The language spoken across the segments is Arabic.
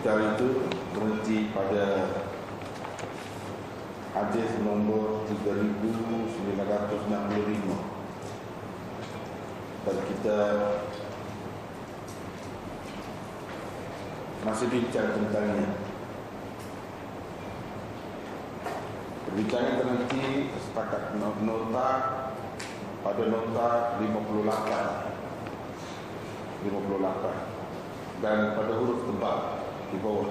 Kita hari itu berhenti pada hadis nombor 3965 dan kita masih bincang tentangnya. Perbincangan terhenti setakat nota pada nota 58 dan pada huruf tebal di bawah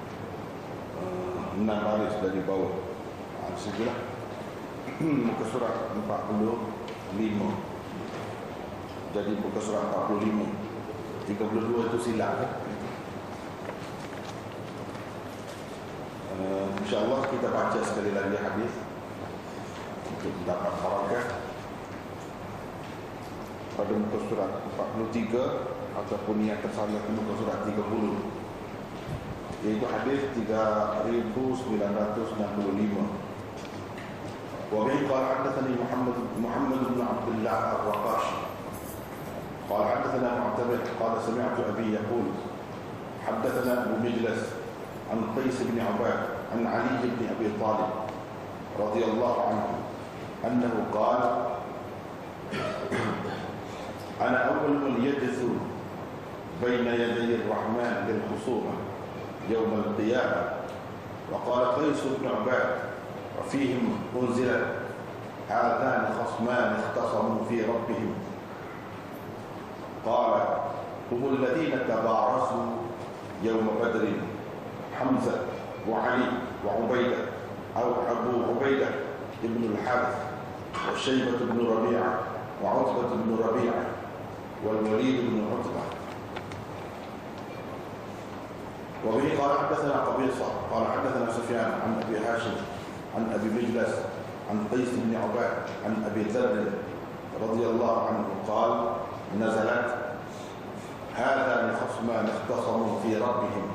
6 baris dari bawah. Sebelah muka surat 45. Jadi muka surat 45, 32 itu silap. InsyaAllah kita baca sekali lagi hadis untuk mendapat barakah pada muka surat 43 ataupun yang tersalah di muka surat 30, yaitu hadis 3965. وبه قال حدثني محمد بن عبد الله الرقاشي قال حدثنا معتمد قال سمعت أبي يقول حدثنا أبو مجلس عن قيس بن عباد عن علي بن أبي طالب رضي الله عنه أنه قال أنا أول من يجلس بين يدي الرحمن للخصومة يوم القيامة. وقال قيس بن عباد وفيهم أنزلت هذان خصمان اختصموا في ربهم. قال هم الذين تبارزوا يوم بدر حمزة وعلي وعبيدة أو أبو عبيدة ابن الحارث وشيبة بن ربيعة وعتبة بن ربيعة والوليد بن عتبة. وبه قال حدثنا قبيصة قال حدثنا سفيان عن أبي هاشم عن أبي مجلس عن قيس بن عباد عن أبي ذر رضي الله عنه قال نزلت هذان خصمان اختصموا في ربهم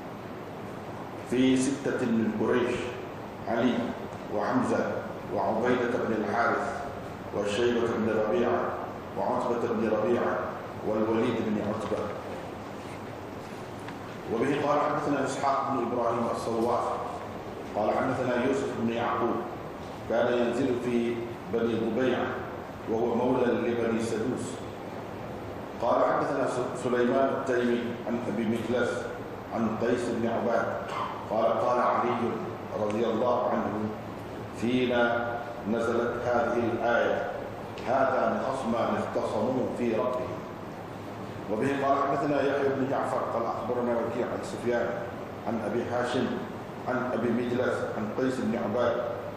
في 6 من قريش علي وحمزة وعبيدة بن الحارث وشيبة بن ربيعة وعتبة بن ربيعة والوليد بن عتبة. وبه قال حدثنا إسحاق بن إبراهيم الصواف قال حدثنا يوسف بن يعقوب كان ينزل في بني الضبيع وهو مولى لبني سدوس. قال حدثنا سليمان التيمي عن أبي مجلس عن قيس بن عباد قال قال علي رضي الله عنه فينا نزلت هذه الآية هذان خصمان اختصموا في ربهم. وبه قال حدثنا يحيى بن جعفر قال أخبرنا وكيع عن سفيان عن أبي هاشم عن أبي مجلس عن قيس بن عباد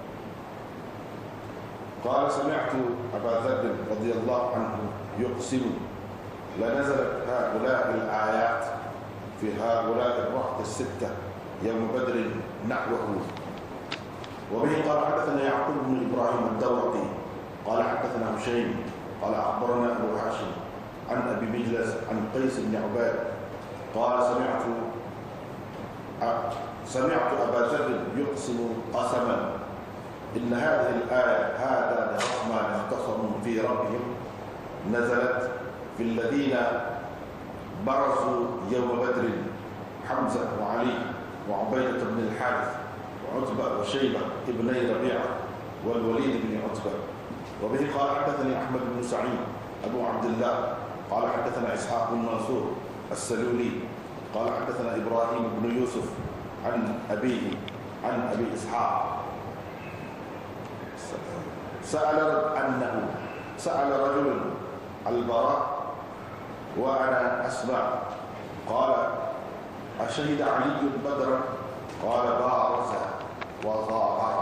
قال سمعت أبا ذر رضي الله عنه يقسم لنزلت هؤلاء الآيات في هؤلاء الرهط 6 يوم بدر نحوه. وبه قال حدثنا يعقوب بن إبراهيم الدورقي قال حدثنا هشيم قال أخبرنا أبو هاشم عن أبي مجلس عن قيس بن عباد قال سمعت أبا ذر يقسم قسما إن هذه الآية هذان خصمان اختصموا في ربهم نزلت في الذين برزوا يوم بدر حمزة وعلي وعبيدة بن الحارث وعتبة وشيبة ابني ربيعة والوليد بن عتبة. وبه قال حدثني أحمد بن سعيد أبو عبد الله قال حدثنا إسحاق بن منصور السلولي قال حدثنا إبراهيم بن يوسف عن أبيه عن أبي إسحاق سأل رجل البراء وأنا أسمع قال أشهد علي بدرا قال بارز وظاهر.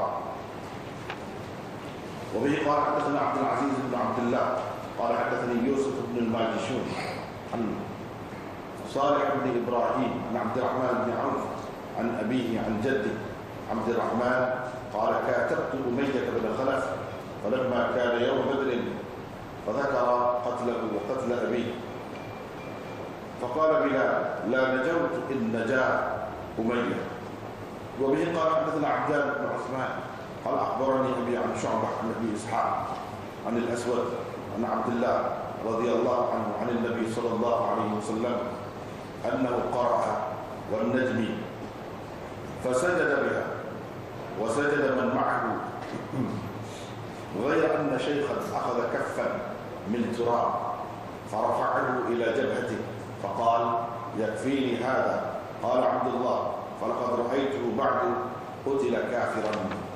وبه قال حدثنا عبد العزيز بن عبد الله قال حدثني يوسف بن الماجشون عن صالح بن إبراهيم عن عبد الرحمن بن عوف عن أبيه عن جده عبد الرحمن قال كاتبت أمية بن خلف فلما كان يوم بدر فذكر قتله وقتل أبيه فقال بلال لا نجوت إن نجا أمية. وبه قال حدثنا عبدان بن عثمان قال أخبرني أبي عن شعبة عن أبي إسحاق عن الأسود عن عبد الله رضي الله عنه عن النبي صلى الله عليه وسلم أنه قرأ والنجم فسجد بها وسجد من معه، غير أن شيخا أخذ كفا من تراب فرفعه إلى جبهته فقال: يكفيني هذا. قال عبد الله: فلقد رأيته بعد قتل كافرا.